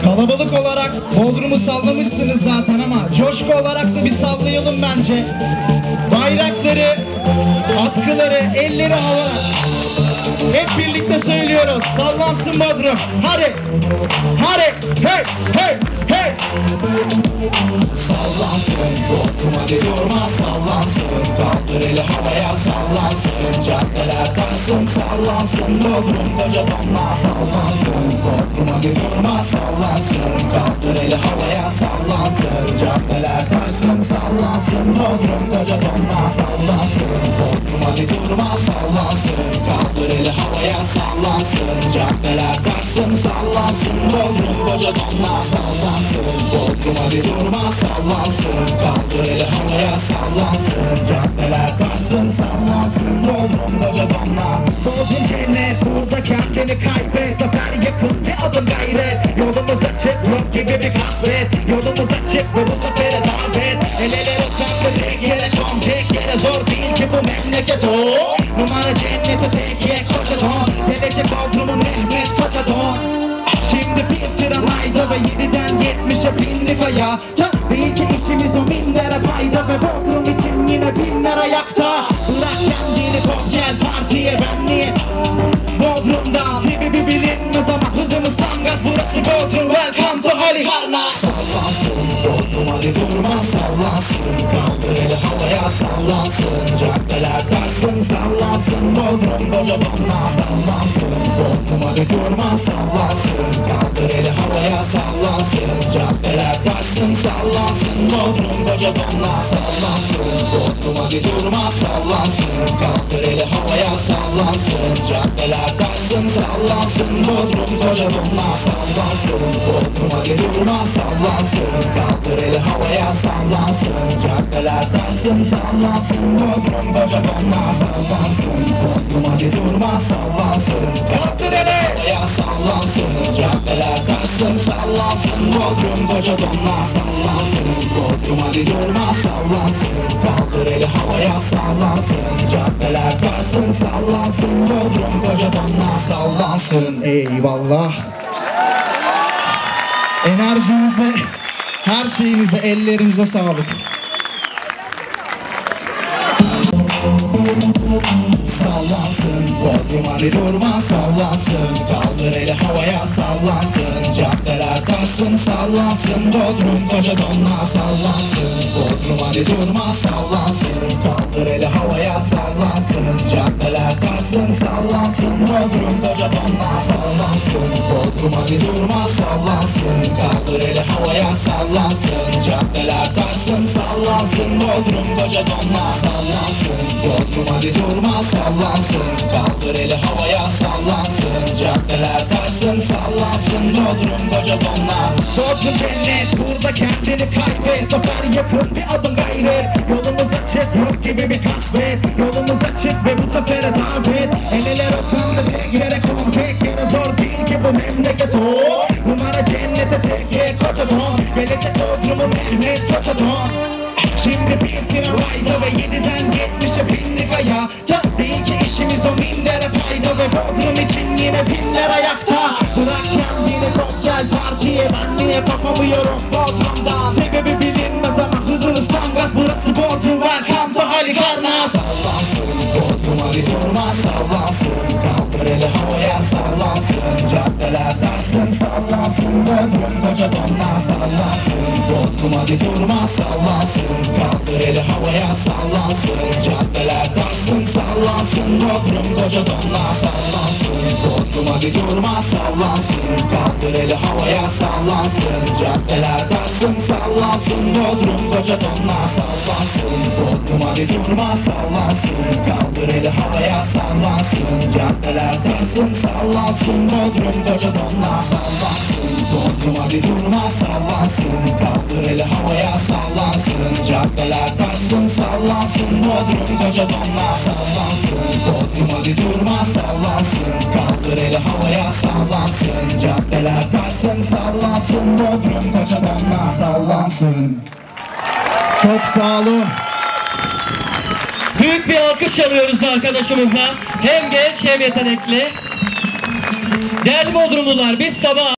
Kalabalık olarak Bodrum'u sallamışsınız zaten ama coşku olarak da bir sallayalım bence. Bayrakları, atkıları, elleri havada. Hep birlikte söylüyoruz. Sallansın Bodrum. Hadi. Hadi. Hey. Hey. Hey. Sallansın Bodrum, hadi durma sallansın. Kaldır eli havaya sallansın. Caddeler taşsın sallansın. Bodrum koca donla sallansın. Bodrum, hadi durma sallansın. Kaldır eli havaya sallansın. Caddeler taşsın sallansın. Bodrum koca donla sallansın. Bodrum, hadi durma sallansın. Kaldır eli havaya sallansın. Caddeler taşsın sallansın. Bodrum koca donla sallansın. Bodrum, hadi durma sallansın. Kaldır eli havaya sallansın. Caddeler taşsın sallansın. Bodrum koca donla. Bodrum cennet, burada kendini kaybet. Zafer yakın, bir adım gayret. Yolumuz açık, yok gibi bir kasvet. Yolumuz açık ve bu sefere davet. El ele uzaklı tek yere kom, tek yere zor değil ki bu memleket o. Numara cennete tek ye koca don. Gelecek Bodrum'un Mehmet koca don. Şimdi bir tren ayda ve 7'den 70'e bindik ayağa. Tabii ki işimiz o minlere payda ve Bodrum için yine binler ayakta. Bırak kendini kop gel partiye benliğe. Bodrum'dan sebebi bilinmez ama hızımız tam gaz. Burası Bodrum, welcome to Halikarnas. Sallansın Bodrum, hadi durma sallansın. Kaldır eli havaya sallansın. Caddeler taşsın sallansın. Bodrum koca donla sallansın. Bodrum, hadi durma sallansın. Kaldır eli havaya sallansın. Caddeler taşsın sallansın. Bodrum koca donla sallansın. Bodrum, hadi durma sallansın. Kaldır eli havaya sallansın. Caddeler taşsın sallansın. Bodrum koca donla sallansın. Bodrum, hadi durma sallansın. Kaldır eli havaya sallansın. Caddeler taşsın sallansın. Bodrum koca donla sallansın. Bodrum, hadi durma sallansın. Kaldır eli havaya sallansın. Caddeler taşsın sallansın. Bodrum koca donla sallansın. Bodrum, hadi durma sallansın. Kaldır eli havaya sallansın. Caddeler taşsın sallansın. Bodrum koca donla sallansın. Eyvallah. Enerjinize, her şeyinize, ellerinize sağlık. Sallansın Bodrum, hadi durma sallansın. Kaldır eli havaya sallansın. Caddeler taşsın sallansın. Bodrum koca donla sallansın. Bodrum, hadi durma sallansın. Kaldır eli havaya sallansın. Caddeler taşsın sallansın. Bodrum koca donla sallansın. Bodrum, hadi durma sallansın. Kaldır eli havaya sallansın. Caddeler taşsın sallansın. Bodrum koca donla sallansın. Bodrum, hadi durma sallansın. Kaldır eli havaya sallansın. Caddeler taşsın sallansın. Bodrum koca donla. Bodrum cennet, burada kendini kaybet. Zafer yakın, bir adım gayret. Yolumuz açık, yok gibi bir kasvet. Yolumuz açık ve bu sefere davet. El ele rokanlı tek yere kom, tek yere zor değil ki bu memleket o. Numara cennete tek ye koca don. Gelecek Bodrum'un Mehmet koca don. Şimdi bir tren ayda ve 7'den 70'e bindik ayağa. Tabii ki işimiz o minlere payda ve Bodrum için yine binler ayakta. Bırak kendini kop gel partiye, ben niye kopamıyorum Bodrum'dan. Sebebi bilinmez ama hızınız tam gaz. Burası Bodrum, welcome to Halikarnas. Sallansın Bodrum, hadi durma sallansın. Kaldır eli havaya sallansın. Caddeler taşsın sallansın. Bodrum koca donla sallansın. Bodrum, hadi durma sallansın. Kaldır eli havaya sallansın. Caddeler taşsın sallansın. Bodrum koca donla sallansın. Bodrum, hadi durma sallansın. Kaldır eli havaya sallansın. Caddeler taşsın sallansın. Bodrum koca donla sallansın. Bodrum, hadi durma sallansın. Kaldır eli havaya sallansın. Caddeler taşsın sallansın. Bodrum koca donla sallansın. Bodrum, hadi durma sallansın. Kaldır eli havaya sallansın. Caddeler taşsın sallansın. Bodrum koca donla sallansın. Bodrum, hadi durma sallansın. Kaldır eli havaya sallansın. Caddeler taşsın sallansın. Bodrum koca donla sallansın. Çok sağ olun. Büyük bir alkış alıyoruz arkadaşımızdan. Hem genç hem yetenekli. Değerli Bodrumlular, biz sabah